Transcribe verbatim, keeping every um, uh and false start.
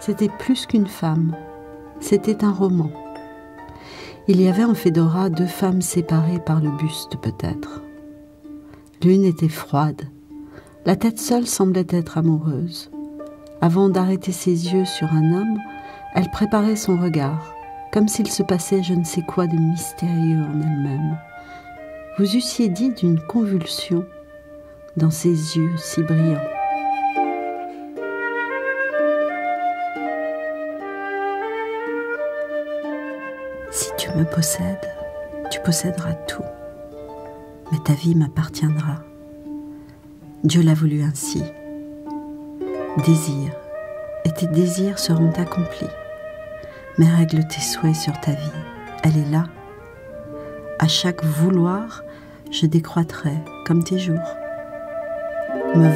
C'était plus qu'une femme, c'était un roman. Il y avait en Fédora deux femmes séparées par le buste peut-être. L'une était froide, la tête seule semblait être amoureuse. Avant d'arrêter ses yeux sur un homme, elle préparait son regard, comme s'il se passait je ne sais quoi de mystérieux en elle-même. Vous eussiez dit d'une convulsion dans ses yeux si brillants. Si tu me possèdes, tu posséderas tout, mais ta vie m'appartiendra. Dieu l'a voulu ainsi. Désir, et tes désirs seront accomplis. Mais règle tes souhaits sur ta vie, elle est là. À chaque vouloir, je décroîtrai comme tes jours. Me veux-tu ?